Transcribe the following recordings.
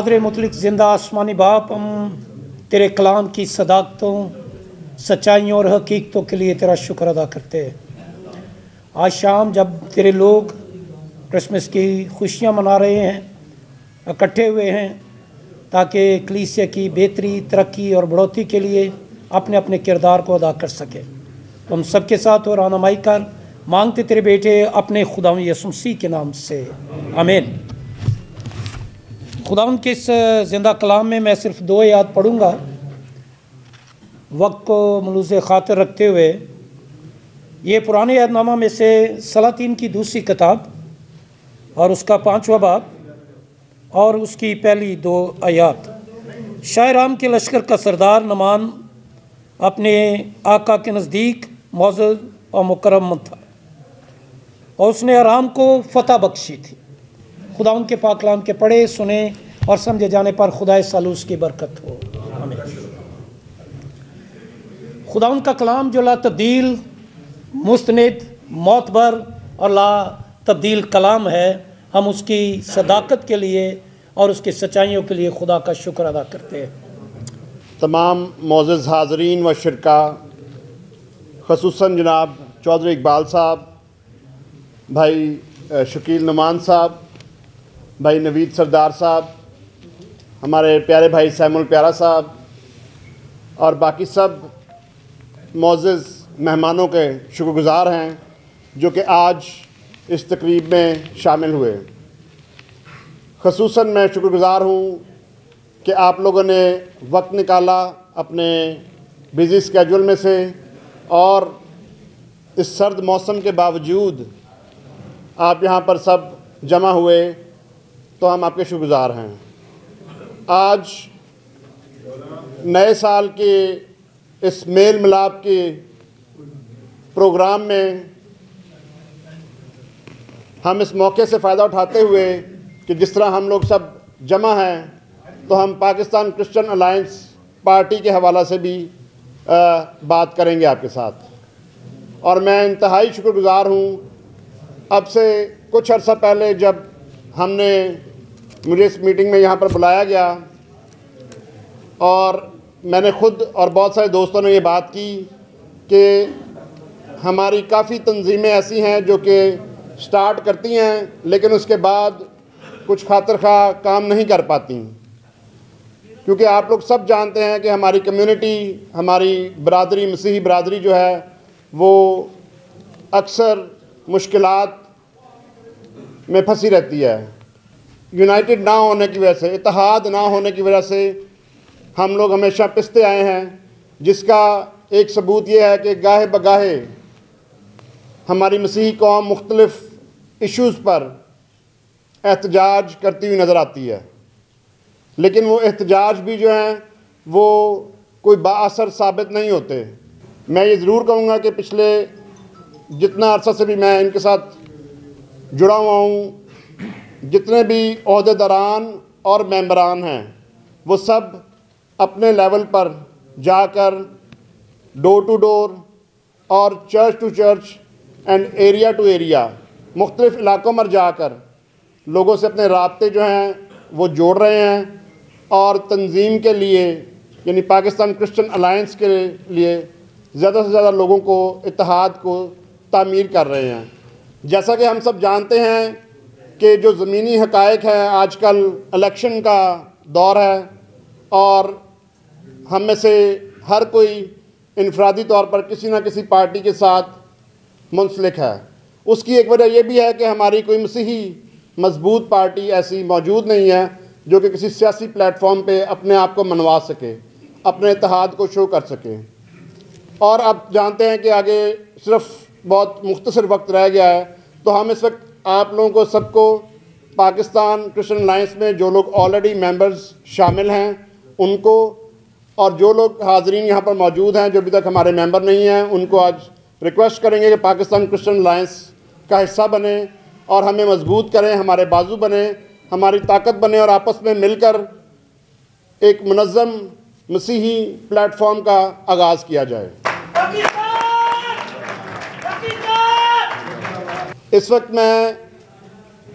कादर मुतलिक ज़िंदा आसमानी बाप, हम तेरे कलाम की सदाकतों, सच्चाइयों और हकीकतों के लिए तेरा शुक्र अदा करते हैं। आज शाम जब तेरे लोग क्रिसमस की खुशियाँ मना रहे हैं, इकट्ठे हुए हैं ताकि कलीसिया की बेहतरी, तरक्की और बढ़ोतरी के लिए अपने अपने किरदार को अदा कर सके, तो हम सबके साथ और रहनुमाई कर मांगते तेरे बेटे अपने खुदा यीशु मसीह के नाम से, आमीन। खुदा के इस ज़िंदा कलाम में मैं सिर्फ 2 आयत पढ़ूँगा, वक्त को मलूज़ ख़ातिर रखते हुए। ये पुराने यादनामा में से सलातीन की दूसरी किताब और उसका 5वां बाब और उसकी पहली 2 आयत। शाह राम के लश्कर का सरदार नमान अपने आका के नज़दीक मौजूद और मुकर्रम था और उसने आराम को फतह बख्शी थी। खुदा उनके पाक कलाम के पढ़े, सुने और समझे जाने पर खुदाए सालूस की बरकत हो, आमीन। खुदा उनका कलाम जो ला तब्दील, मुस्तनिद, मोतबर और ला तब्दील कलाम है, हम उसकी सदाकत के लिए और उसकी सच्चाइयों के लिए खुदा का शुक्र अदा करते हैं। तमाम मोअज़्ज़ज़ हाज़रीन व शिरका, ख़ुसूसन जनाब चौधरी इकबाल साहब, भाई शकील नुमान साहब, भाई नवीद सरदार साहब, हमारे प्यारे भाई सैमुल प्यारा साहब और बाकी सब मोअज़्ज़ज़ मेहमानों के शुक्रगुज़ार हैं जो कि आज इस तकरीब में शामिल हुए। ख़ुसूसन मैं शुक्रगुज़ार हूँ कि आप लोगों ने वक्त निकाला अपने बिज़ी स्केड्यूल में से और इस सर्द मौसम के बावजूद आप यहाँ पर सब जमा हुए, तो हम आपके शुक्रगुज़ार हैं। आज नए साल के इस मेल मिलाप के प्रोग्राम में हम इस मौके से फ़ायदा उठाते हुए कि जिस तरह हम लोग सब जमा हैं, तो हम पाकिस्तान क्रिश्चियन अलायंस पार्टी के हवाला से भी बात करेंगे आपके साथ। और मैं इंतहाई शुक्रगुज़ार हूँ। अब से कुछ अर्सा पहले जब मुझे इस मीटिंग में यहाँ पर बुलाया गया और मैंने ख़ुद और बहुत सारे दोस्तों ने ये बात की कि हमारी काफ़ी तंजीमें ऐसी हैं जो कि स्टार्ट करती हैं लेकिन उसके बाद कुछ खातिर खा काम नहीं कर पाती, क्योंकि आप लोग सब जानते हैं कि हमारी कम्युनिटी, हमारी बरादरी, मसीही बरादरी जो है वो अक्सर मुश्किलात में फंसी रहती है। यूनाइटेड ना होने की वजह से, इत्तेहाद ना होने की वजह से हम लोग हमेशा पिसते आए हैं, जिसका एक सबूत ये है कि गाहे बगाहे हमारी मसीही कौम मुख्तलिफ़ इश्यूज़ पर एहतजाज करती हुई नज़र आती है, लेकिन वो एहतजाज भी जो हैं वो कोई बाअसर साबित नहीं होते। मैं ये ज़रूर कहूँगा कि पिछले जितना अरसा से भी मैं इनके साथ जुड़ा हुआ हूँ, जितने भी ओहदेदारान और मेंबरान हैं वो सब अपने लेवल पर जाकर डोर टू डोर और church to church and area to area मुख्तलिफ़ इलाक़ों में जाकर लोगों से अपने राब्ते जो हैं वो जोड़ रहे हैं और तंजीम के लिए, यानी पाकिस्तान क्रिश्चियन अलायंस के लिए ज़्यादा से ज़्यादा लोगों को, इत्तेहाद को तामीर कर रहे हैं। जैसा कि हम सब जानते हैं कि जो ज़मीनी हक़ाइक़ है, आजकल इलेक्शन का दौर है और हम में से हर कोई इनफरादी तौर पर किसी न किसी पार्टी के साथ मुंसलिक है। उसकी एक वजह यह भी है कि हमारी कोई मसीही मजबूत पार्टी ऐसी मौजूद नहीं है जो कि किसी सियासी प्लेटफॉर्म पे अपने आप को मनवा सके, अपने इत्तेहाद को शो कर सके। और अब जानते हैं कि आगे सिर्फ बहुत मुख्तसर वक्त रह गया है, तो हम इस वक्त आप लोगों को सबको पाकिस्तान क्रिश्चियन अलायंस में जो लोग ऑलरेडी मेंबर्स शामिल हैं उनको, और जो लोग हाज़रीन यहाँ पर मौजूद हैं जो अभी तक हमारे मेंबर नहीं हैं, उनको आज रिक्वेस्ट करेंगे कि पाकिस्तान क्रिश्चियन अलायंस का हिस्सा बने और हमें मजबूत करें, हमारे बाजू बने, हमारी ताकत बने और आपस में मिलकर एक मुनज़्ज़म मसीही प्लेटफॉर्म का आगाज़ किया जाए। इस वक्त मैं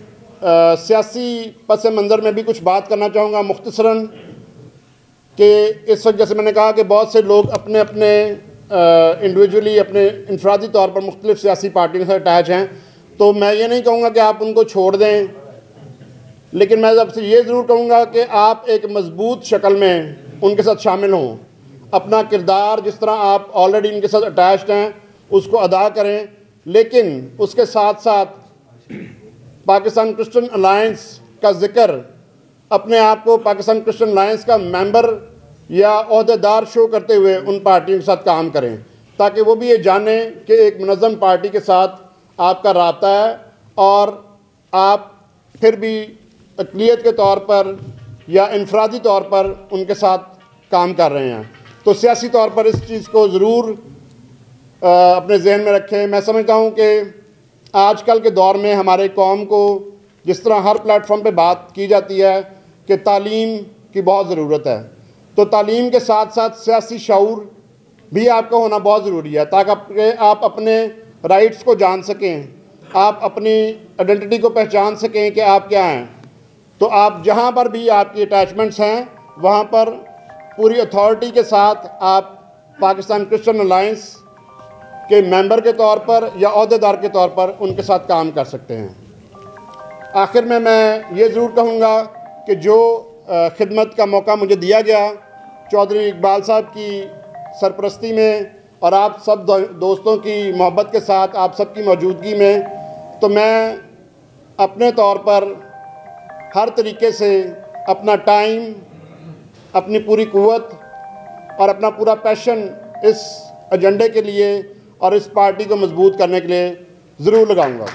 सियासी पस मंज़र में भी कुछ बात करना चाहूँगा मुख्तसरन कि इस वक्त जैसे मैंने कहा कि बहुत से लोग अपने अपने इंडिविजुअली अपने इनफरादी तौर पर मुख्तलिफ़ सियासी पार्टियों से अटैच हैं, तो मैं ये नहीं कहूँगा कि आप उनको छोड़ दें, लेकिन मैं आपसे ये ज़रूर कहूँगा कि आप एक मज़बूत शक्ल में उनके साथ शामिल हों, अपना किरदार जिस तरह आप ऑलरेडी इनके साथ अटैच्ड हैं उसको अदा करें, लेकिन उसके साथ साथ पाकिस्तान क्रिश्चियन अलायंस का ज़िक्र, अपने आप को पाकिस्तान क्रिश्चियन अलायंस का मेंबर या ओहदेदार शो करते हुए उन पार्टियों के साथ काम करें, ताकि वो भी ये जानें कि एक मुनज़्ज़म पार्टी के साथ आपका राब्ता है और आप फिर भी अक़लियत के तौर पर या इनफरादी तौर पर उनके साथ काम कर रहे हैं। तो सियासी तौर पर इस चीज़ को ज़रूर अपने जहन में रखें। मैं समझता हूँ कि आजकल के दौर में हमारे कौम को जिस तरह हर प्लेटफॉर्म पे बात की जाती है कि तालीम की बहुत ज़रूरत है, तो तालीम के साथ साथ सियासी शऊर भी आपका होना बहुत ज़रूरी है, ताकि आप अपने राइट्स को जान सकें, आप अपनी आइडेंटिटी को पहचान सकें कि आप क्या हैं। तो आप जहाँ पर भी आपकी अटैचमेंट्स हैं वहाँ पर पूरी अथॉरिटी के साथ आप पाकिस्तान क्रिश्चियन अलायंस के मेंबर के तौर पर या ओहदेदार के तौर पर उनके साथ काम कर सकते हैं। आखिर में मैं ये ज़रूर कहूँगा कि जो खिदमत का मौका मुझे दिया गया चौधरी इकबाल साहब की सरपरस्ती में और आप सब दोस्तों की मोहब्बत के साथ, आप सब की मौजूदगी में, तो मैं अपने तौर पर हर तरीके से अपना टाइम, अपनी पूरी क़ुव्वत और अपना पूरा पैशन इस एजेंडे के लिए और इस पार्टी को मजबूत करने के लिए ज़रूर लगाऊंगा।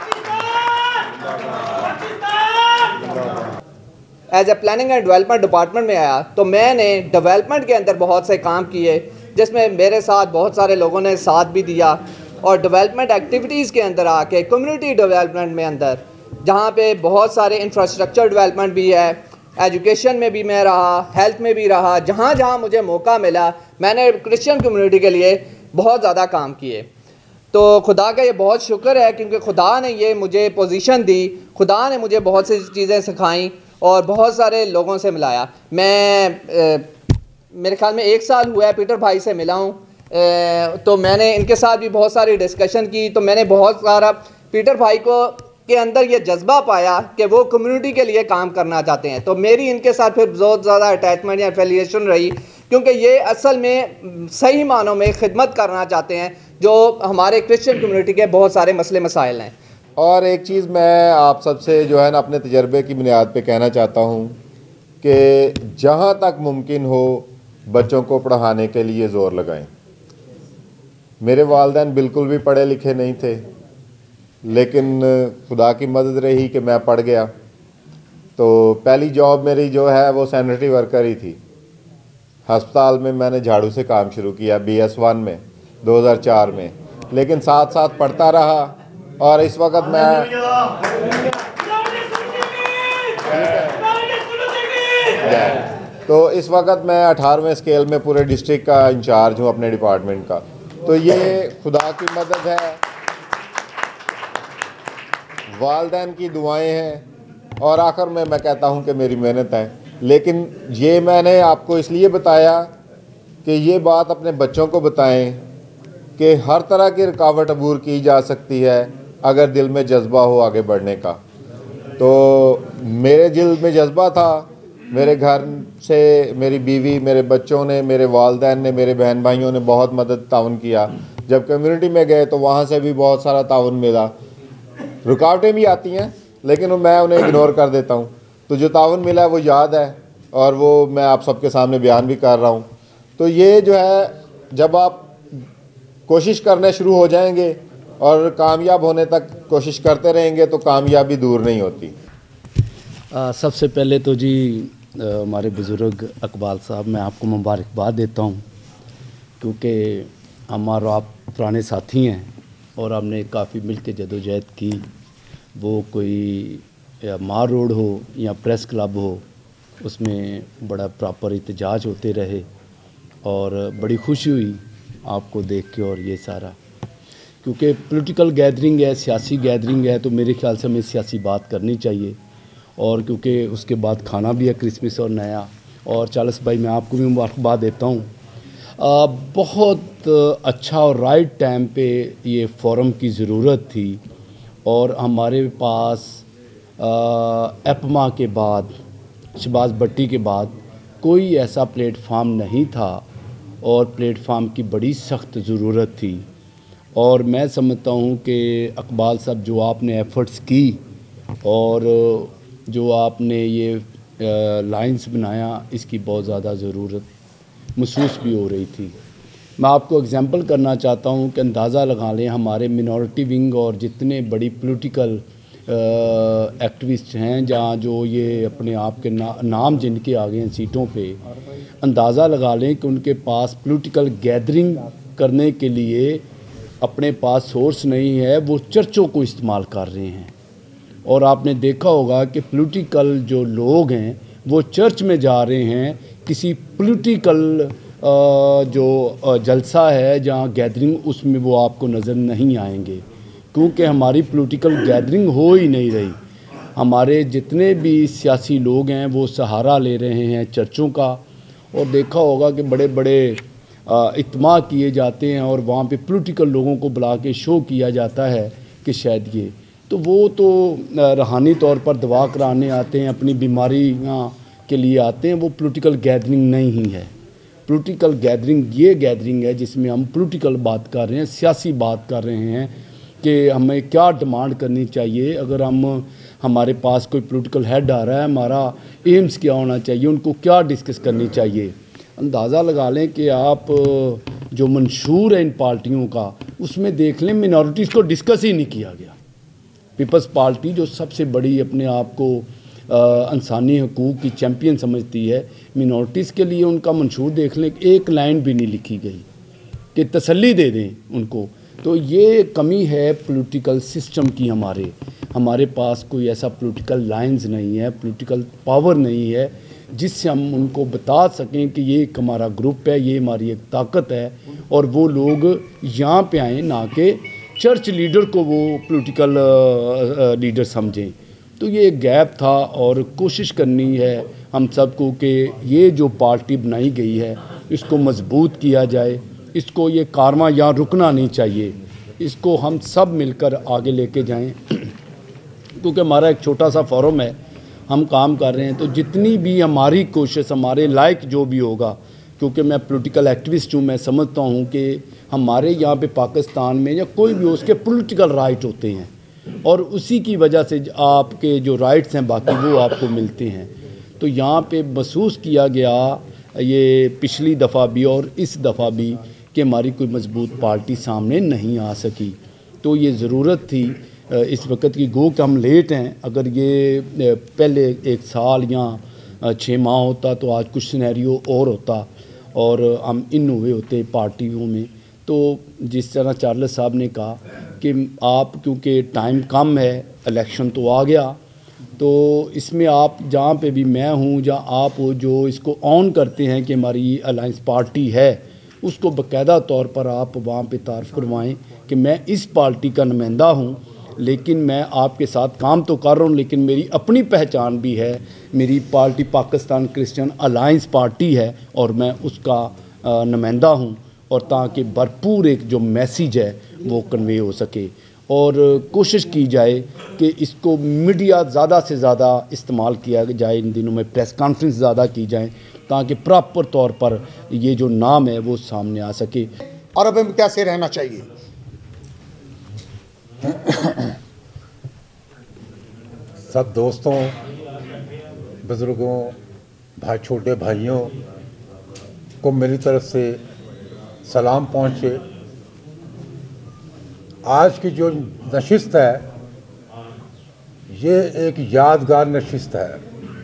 As a planning and development department में आया तो मैंने डेवलपमेंट के अंदर बहुत से काम किए, जिसमें मेरे साथ बहुत सारे लोगों ने साथ भी दिया, और डेवलपमेंट एक्टिविटीज़ के अंदर आके कम्युनिटी डेवलपमेंट में अंदर जहाँ पे बहुत सारे इंफ्रास्ट्रक्चर डेवलपमेंट भी है, एजुकेशन में भी मैं रहा, हेल्थ में भी रहा, जहाँ जहाँ मुझे मौका मिला मैंने क्रिश्चियन कम्युनिटी के लिए बहुत ज़्यादा काम किए। तो खुदा का ये बहुत शुक्र है क्योंकि खुदा ने ये मुझे पोजीशन दी, खुदा ने मुझे बहुत सी चीज़ें सिखाई और बहुत सारे लोगों से मिलाया। मैं मेरे ख्याल में 1 साल हुआ है पीटर भाई से मिला हूँ, तो मैंने इनके साथ भी बहुत सारी डिस्कशन की, तो मैंने बहुत सारा पीटर भाई को के अंदर ये जज्बा पाया कि वो कम्युनिटी के लिए काम करना चाहते हैं। तो मेरी इनके साथ फिर बहुत ज़्यादा अटैचमेंट या एफिलिएशन रही, क्योंकि ये असल में सही मानों में खिदमत करना चाहते हैं जो हमारे क्रिश्चियन कम्युनिटी के बहुत सारे मसले मसाइल हैं। और एक चीज़ मैं आप सबसे जो है ना अपने तजर्बे की बुनियाद पे कहना चाहता हूँ कि जहाँ तक मुमकिन हो बच्चों को पढ़ाने के लिए ज़ोर लगाएं। मेरे वालिदैन बिल्कुल भी पढ़े लिखे नहीं थे, लेकिन खुदा की मदद रही कि मैं पढ़ गया। तो पहली जॉब मेरी जो है वो सैनिटरी वर्कर ही थी। हस्पताल में मैंने झाड़ू से काम शुरू किया BS1 में 2004 में, लेकिन साथ साथ पढ़ता रहा और इस वक्त मैं तो इस वक्त मैं 18वें स्केल में पूरे डिस्ट्रिक्ट का इंचार्ज हूँ अपने डिपार्टमेंट का। तो ये खुदा की मदद है, वालिदैन की दुआएं हैं और आखिर में मैं कहता हूँ कि मेरी मेहनत है। लेकिन ये मैंने आपको इसलिए बताया कि ये बात अपने बच्चों को बताएं कि हर तरह की रुकावट अबूर की जा सकती है अगर दिल में जज्बा हो आगे बढ़ने का। तो मेरे दिल में जज्बा था, मेरे घर से मेरी बीवी, मेरे बच्चों ने, मेरे वालिदैन ने, मेरे बहन भाइयों ने बहुत मदद ताउन किया। जब कम्युनिटी में गए तो वहाँ से भी बहुत सारा ताउन मिला। रुकावटें भी आती हैं लेकिन मैं उन्हें इग्नोर कर देता हूँ। तो जो ताउन मिला वो याद है और वो मैं आप सबके सामने बयान भी कर रहा हूँ। तो ये जो है जब आप कोशिश करने शुरू हो जाएंगे और कामयाब होने तक कोशिश करते रहेंगे तो कामयाबी दूर नहीं होती। सबसे पहले तो जी हमारे बुज़ुर्ग इकबाल साहब, मैं आपको मुबारकबाद देता हूँ क्योंकि हम और आप पुराने साथी हैं और हमने काफ़ी मिल के जदोजहद की। वो कोई या मार रोड हो या प्रेस क्लब हो, उसमें बड़ा प्रॉपर एहतजाज होते रहे और बड़ी खुशी हुई आपको देख के। और ये सारा क्योंकि पॉलिटिकल गैदरिंग है, सियासी गैदरिंग है, तो मेरे ख्याल से हमें सियासी बात करनी चाहिए। और क्योंकि उसके बाद खाना भी है क्रिसमस और नया। और चार्ल्स भाई मैं आपको भी मुबारकबाद देता हूँ। बहुत अच्छा और राइट टाइम पे ये फोरम की ज़रूरत थी। और हमारे पास एपमा के बाद, शहबाज भट्टी के बाद कोई ऐसा प्लेटफार्म नहीं था और प्लेटफार्म की बड़ी सख्त ज़रूरत थी। और मैं समझता हूँ कि इकबाल साहब जो आपने एफ़र्ट्स की और जो आपने ये लाइंस बनाया, इसकी बहुत ज़्यादा ज़रूरत महसूस भी हो रही थी। मैं आपको एग्जांपल करना चाहता हूँ कि अंदाज़ा लगा लें, हमारे मिनॉरिटी विंग और जितने बड़ी पॉलिटिकल एक्टिविस्ट हैं, जहाँ जो ये अपने आप के नाम जिनके आ गए हैं सीटों पे, अंदाज़ा लगा लें कि उनके पास पॉलिटिकल गैदरिंग करने के लिए अपने पास सोर्स नहीं है, वो चर्चों को इस्तेमाल कर रहे हैं। और आपने देखा होगा कि पॉलिटिकल जो लोग हैं वो चर्च में जा रहे हैं, किसी पॉलिटिकल जो जलसा है जहाँ गैदरिंग, उसमें वो आपको नज़र नहीं आएंगे, क्योंकि हमारी पॉलिटिकल गैदरिंग हो ही नहीं रही। हमारे जितने भी सियासी लोग हैं वो सहारा ले रहे हैं चर्चों का। और देखा होगा कि बड़े बड़े इज्तिमा किए जाते हैं और वहाँ पे पॉलिटिकल लोगों को बुला के शो किया जाता है कि शायद ये तो वो तो रूहानी तौर पर दवा कराने आते हैं, अपनी बीमारियाँ के लिए आते हैं। वो पॉलिटिकल गैदरिंग नहीं है। पॉलिटिकल गैदरिंग ये गैदरिंग है जिसमें हम पॉलिटिकल बात कर रहे हैं, सियासी बात कर रहे हैं कि हमें क्या डिमांड करनी चाहिए। अगर हमारे पास कोई पॉलिटिकल हेड आ रहा है, हमारा एम्स क्या होना चाहिए, उनको क्या डिस्कस करनी चाहिए। अंदाज़ा लगा लें कि आप जो मंशूर है इन पार्टियों का, उसमें देख लें मिनॉरिटीज़ को डिस्कस ही नहीं किया गया। पीपल्स पार्टी जो सबसे बड़ी अपने आप को इंसानी हकूक़ की चैम्पियन समझती है, मिनॉरिटीज़ के लिए उनका मंशूर देख लें, एक लाइन भी नहीं लिखी गई कि तसल्ली दे दें उनको। तो ये कमी है पॉलिटिकल सिस्टम की। हमारे पास कोई ऐसा पॉलिटिकल लाइंस नहीं है, पॉलिटिकल पावर नहीं है जिससे हम उनको बता सकें कि ये एक हमारा ग्रुप है, ये हमारी एक ताकत है और वो लोग यहाँ पे आएँ, ना कि चर्च लीडर को वो पॉलिटिकल लीडर समझें। तो ये एक गैप था और कोशिश करनी है हम सबको कि ये जो पार्टी बनाई गई है इसको मजबूत किया जाए। इसको ये कारवां यहाँ रुकना नहीं चाहिए, इसको हम सब मिलकर आगे लेके जाएं। क्योंकि हमारा एक छोटा सा फोरम है, हम काम कर रहे हैं, तो जितनी भी हमारी कोशिश, हमारे लायक जो भी होगा, क्योंकि मैं पॉलिटिकल एक्टिविस्ट हूँ, मैं समझता हूँ कि हमारे यहाँ पे पाकिस्तान में या कोई भी उसके पॉलिटिकल राइट होते हैं और उसी की वजह से आपके जो राइट्स हैं बाकी वो आपको मिलते हैं। तो यहाँ पे महसूस किया गया ये पिछली दफ़ा भी और इस दफ़ा भी कि हमारी कोई मजबूत पार्टी सामने नहीं आ सकी। तो ये ज़रूरत थी इस वक्त की, गो कि हम लेट हैं। अगर ये पहले एक साल या 6 माह होता तो आज कुछ सिनेरियो और होता और हम इन हुए होते पार्टियों में। तो जिस तरह चार्ल्स साहब ने कहा कि आप, क्योंकि टाइम कम है, इलेक्शन तो आ गया, तो इसमें आप जहाँ पे भी मैं हूँ, जहाँ आप हो, जो इसको ऑन करते हैं कि हमारी अलायंस पार्टी है, उसको बाकायदा तौर पर आप वहाँ पे तारीफ़ करवाएं कि मैं इस पार्टी का नुमाइंदा हूँ, लेकिन मैं आपके साथ काम तो कर रहा हूँ, लेकिन मेरी अपनी पहचान भी है। मेरी party Pakistan Christian Alliance party है और मैं उसका नुमाइंदा हूँ, और ताकि भरपूर एक जो मैसेज है वो कन्वे हो सके। और कोशिश की जाए कि इसको मीडिया ज़्यादा से ज़्यादा इस्तेमाल किया जाए, इन दिनों में प्रेस कॉन्फ्रेंस ज़्यादा की जाए ताकि प्रॉपर तौर पर ये जो नाम है वो सामने आ सके। और अब हमें कैसे रहना चाहिए। सब दोस्तों, बुज़ुर्गों, छोटे भाइयों को मेरी तरफ से सलाम पहुँचे। आज की जो नशिस्त है ये एक यादगार नशिस्त है।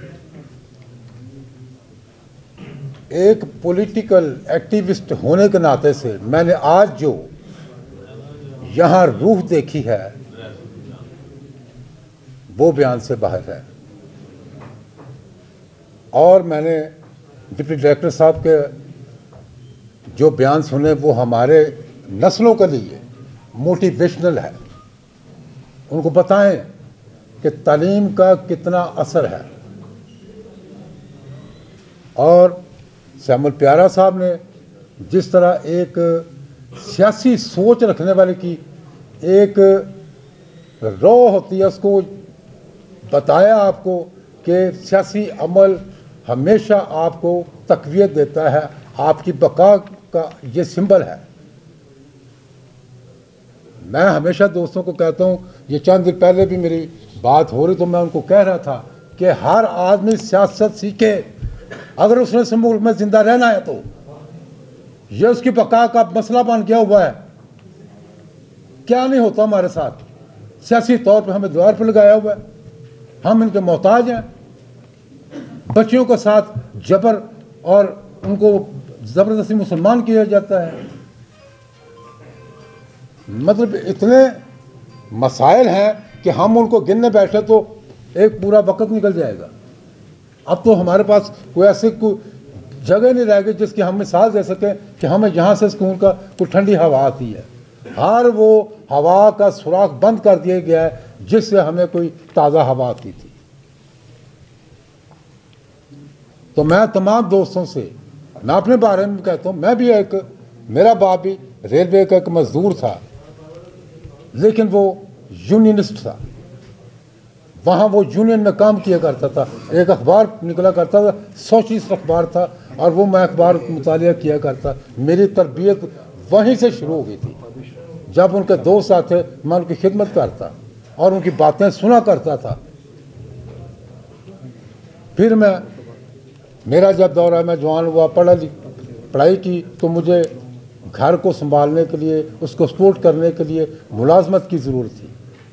एक पॉलिटिकल एक्टिविस्ट होने के नाते से मैंने आज जो यहाँ रूह देखी है वो बयान से बाहर है। और मैंने डिप्टी डायरेक्टर साहब के जो बयान सुने वो हमारे नस्लों के लिए मोटिवेशनल है। उनको बताएं कि तालीम का कितना असर है। और श्यामल प्यारा साहब ने जिस तरह एक सियासी सोच रखने वाले की एक रॉ होती है, उसको बताया आपको कि सियासी अमल हमेशा आपको तक़वियत देता है, आपकी बका का ये सिंबल है। मैं हमेशा दोस्तों को कहता हूँ, ये चंद दिन पहले भी मेरी बात हो रही तो मैं उनको कह रहा था कि हर आदमी सियासत सीखे अगर उसने इस मुल्क में जिंदा रहना है तो। ये उसकी बका का मसला बन गया हुआ है। क्या नहीं होता हमारे साथ, सियासी तौर पर हमें द्वार पर लगाया हुआ है, हम इनके मोहताज हैं। बच्चियों के साथ जबर और उनको ज़बरदस्ती मुसलमान किया जाता है। मतलब इतने मसाइल हैं कि हम उनको गिनने बैठे तो एक पूरा वक्त निकल जाएगा। अब तो हमारे पास कोई ऐसी कोई जगह नहीं रह गई जिसकी हम मिसाल दे सकें कि हमें यहाँ से सुकून का कोई ठंडी हवा आती है। हर वो हवा का सुराख बंद कर दिया गया है जिससे हमें कोई ताज़ा हवा आती थी। तो मैं तमाम दोस्तों से मैं अपने बारे में कहता हूँ, मैं भी मेरा बाप भी रेलवे का एक मजदूर था, लेकिन वो यूनियनिस्ट था। वहाँ वो यूनियन में काम किया करता था। एक अखबार निकला करता था, सोशलिस्ट अखबार था, और वो मैं अखबार मुतालिया किया करता। मेरी तरबियत वहीं से शुरू हो गई थी। जब उनके दोस्त आते मैं उनकी खिदमत करता और उनकी बातें सुना करता था। फिर मेरा जब दौरा मैं जवान हुआ, पढ़ाई की, तो मुझे घर को संभालने के लिए, उसको सपोर्ट करने के लिए मुलाजमत की ज़रूरत थी।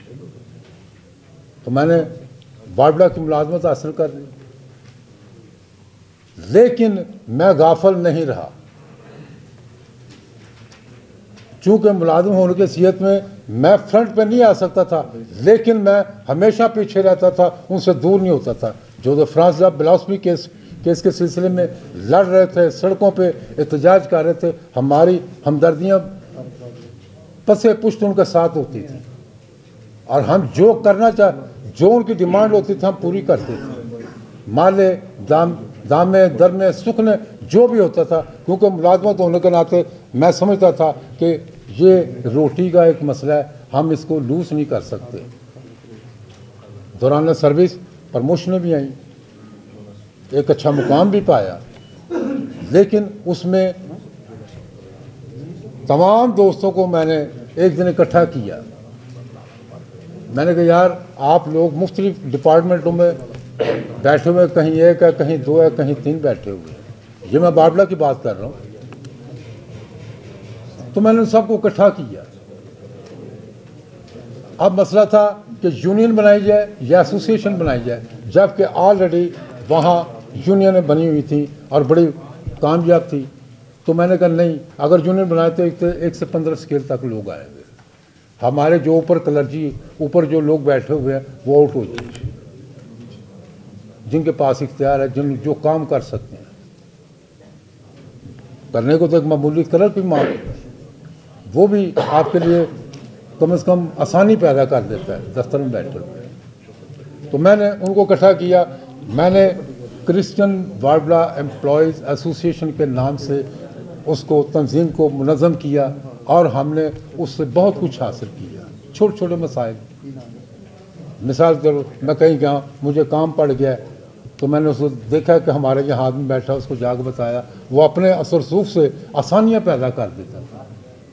तो मैंने बाडला की मुलाजमत हासिल कर ली। लेकिन मैं गाफिल नहीं रहा। चूँकि मुलाजिम होने की हैसियत में मैं फ्रंट पे नहीं आ सकता था, लेकिन मैं हमेशा पीछे रहता था, उनसे दूर नहीं होता था। जो फ्रांस साहब बिलासपुरी केस के सिलसिले में लड़ रहे थे, सड़कों पे एहतजाज कर रहे थे, हमारी हमदर्दियाँ पसे पुश्त उनके साथ होती थी। और हम जो करना जो उनकी डिमांड होती थी हम पूरी करते थे। माले दामे दरमे सुखने जो भी होता था, क्योंकि मुलाजमत होने के नाते मैं समझता था कि ये रोटी का एक मसला है, हम इसको लूज नहीं कर सकते। दौरान सर्विस प्रमोशनें भी आई, एक अच्छा मुकाम भी पाया, लेकिन उसमें तमाम दोस्तों को मैंने एक दिन इकट्ठा किया। मैंने कहा यार आप लोग मुख्तलिफ डिपार्टमेंटों में बैठे हुए, कहीं एक है, कहीं दो है, कहीं तीन बैठे हुए हैं। ये मैं बाडला की बात कर रहा हूँ। तो मैंने उन सबको इकट्ठा किया। अब मसला था कि यूनियन बनाई जाए या एसोसिएशन बनाई जाए, जबकि ऑलरेडी वहाँ यूनियनें बनी हुई थी और बड़ी कामयाब थी। तो मैंने कहा नहीं, अगर यूनियन बनाए तो 1 से 15 स्केल तक लोग आएंगे। हमारे जो ऊपर क्लर्जी, ऊपर जो लोग बैठे हुए हैं वो आउट हो जाए, जिनके पास इख्तियार है, जो काम कर सकते हैं। करने को तो एक मामूली क्लर्क भी मांग, वो भी आपके लिए कम से कम आसानी पैदा कर देता है दफ्तर में बैठे हुए। तो मैंने उनको इकट्ठा किया। मैंने क्रिश्चियन बाडला एम्प्लॉयज़ एसोसिएशन के नाम से उसको तंजीम को मुनज़्ज़म किया और हमने उससे बहुत कुछ हासिल किया। छोटे छोटे मसाइल, मिसाल के मैं कहीं गया, मुझे काम पड़ गया, तो मैंने उसको देखा कि हमारे यहाँ आदमी बैठा, उसको जाकर बताया, वो अपने असर सूफ से आसानियाँ पैदा कर देता था।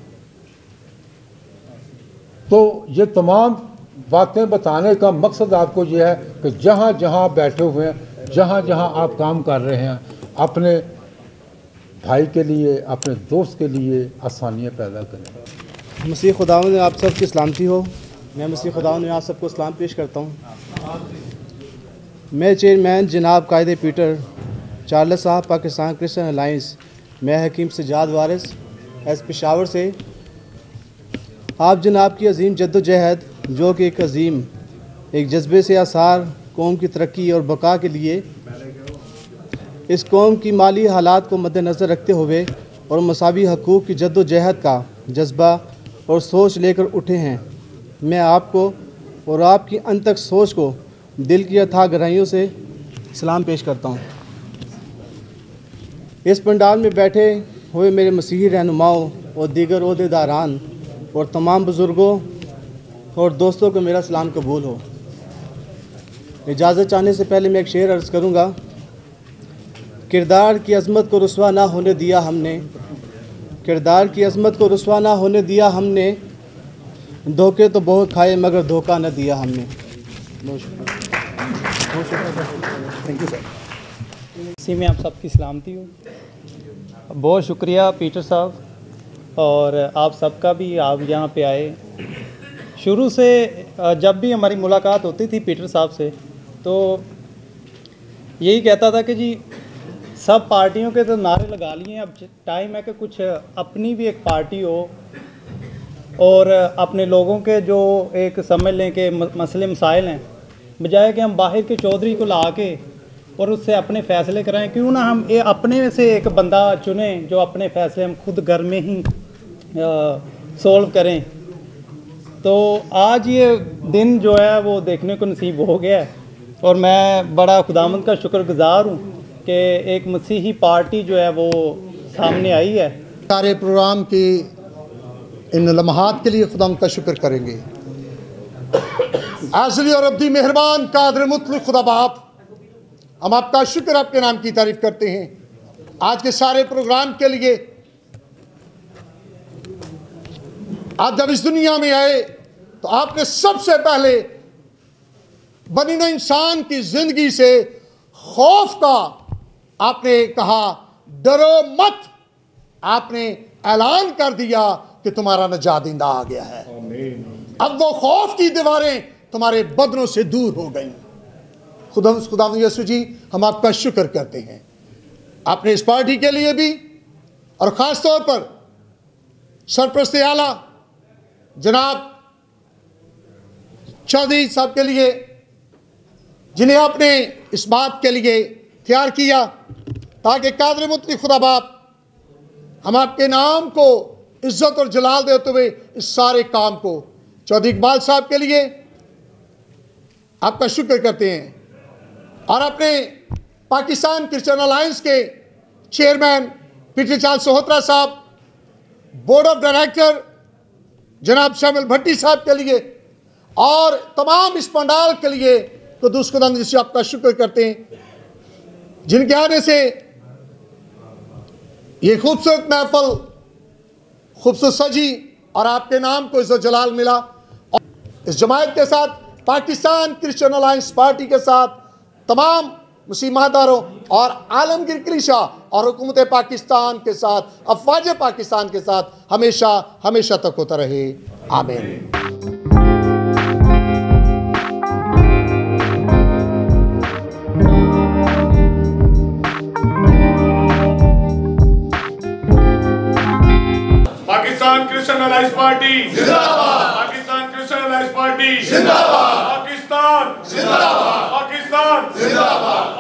तो ये तमाम बातें बताने का मकसद आपको ये है कि जहाँ जहाँ बैठे हुए हैं, जहाँ जहाँ आप काम कर रहे हैं, अपने भाई के लिए, अपने दोस्त के लिए आसानियाँ पैदा करें। मसीह खुदावंद में आप सब की सलामती हो। मैं मसीह खुदावंद में आप सबको सलाम पेश करता हूँ। मैं चेयरमैन जनाब कायदे पीटर चार्ल्स साहब पाकिस्तान क्रिश्चियन अलाइंस, मैं हकीम सजाद वारिस एस पेशावर से आप जनाब की अजीम जद्दोजहद, जो कि एक जज्बे से आसार कौम की तरक्की और बका के लिए इस कौम की माली हालात को मद्देनज़र रखते हुए और मसावी हकूक़ की जद्दोजहद का जज्बा और सोच लेकर उठे हैं। मैं आपको और आपकी अंतक सोच को दिल की अथाह गहराइयों से सलाम पेश करता हूँ। इस पंडाल में बैठे हुए मेरे मसीही रहनुमाओं और दीगर ओहदेदारान और तमाम बुज़ुर्गों और दोस्तों को मेरा सलाम कबूल हो। इजाज़त चाहने से पहले मैं एक शेर अर्ज़ करूँगा। किरदार की अज़मत को रुसवा ना होने दिया हमने, किरदार की अज़मत को रुसवा ना होने दिया हमने, धोखे तो बहुत खाए मगर धोखा न दिया हमने। Thank you sir. इसी में आप सबकी सलामती हो। बहुत शुक्रिया पीटर साहब और आप सबका भी, आप यहाँ पे आए। शुरू से जब भी हमारी मुलाकात होती थी पीटर साहब से तो यही कहता था कि जी सब पार्टियों के तो नारे लगा लिए, अब टाइम है कि कुछ अपनी भी एक पार्टी हो और अपने लोगों के जो एक समझ लें कि मसले मसाइल हैं, बजाय कि हम बाहर के चौधरी को ला के और उससे अपने फ़ैसले कराएं, क्यों ना हम ये अपने से एक बंदा चुनें जो अपने फ़ैसले हम खुद घर में ही सॉल्व करें। तो आज ये दिन जो है वो देखने को नसीब हो गया है और मैं बड़ा खुदावंद का शुक्रगुज़ार हूँ कि एक मसीही पार्टी जो है वो सामने आई है। सारे प्रोग्राम की इन लम्हात के लिए खुदा का शुक्र करेंगे। आज़ली और अब्दी मेहरबान कादिर मुतलक खुदा बाप, हम आपका शुक्र, आपके नाम की तारीफ करते हैं आज के सारे प्रोग्राम के लिए। आप जब इस दुनिया में आए तो आपने सबसे पहले बनी नौ इंसान की जिंदगी से खौफ का आपने कहा, डरो मत। आपने ऐलान कर दिया कि तुम्हारा नजादिंदा आ गया है। अब वो खौफ की दीवारें तुम्हारे बदनों से दूर हो गई। खुदा यीशु जी, हम आपका शुक्र करते हैं आपने इस पार्टी के लिए भी और ख़ास तौर पर सरपरस्त आला जनाब चौधरी साहब के लिए, जिन्हें आपने इस बात के लिए तैयार किया ताकि कादिर मुतलक खुदा बाप हम आपके नाम को इज्जत और जलाल देते हुए इस सारे काम को, चौधरी इकबाल साहब के लिए आपका शुक्र करते हैं और अपने पाकिस्तान क्रिश्चियन अलायंस के चेयरमैन पीटर चार्ल्स सोहत्रा साहब, बोर्ड ऑफ डायरेक्टर जनाब शामिल भट्टी साहब के लिए और तमाम इस पंडाल के लिए कुदूस खुदावंद जिसे आपका शुक्र करते हैं, जिनके आने से ये खूबसूरत महफल खूबसूरत सजी और आपके नाम को इज्जत जलाल मिला। और इस जमायत के साथ पाकिस्तान क्रिश्चियन अलायंस पार्टी के साथ तमाम मसीह महादारों और आलमगीर कलीसिया और हुकूमत पाकिस्तान के साथ, अफवाज पाकिस्तान के साथ हमेशा हमेशा तक होता रहे। आमीन। पाकिस्तान क्रिश्चियन अलायंस पार्टी जिंदाबाद, पाकिस्तान क्रिश्चियन अलायंस पार्टी जिंदाबाद, पाकिस्तान जिंदाबाद, पाकिस्तान जिंदाबाद।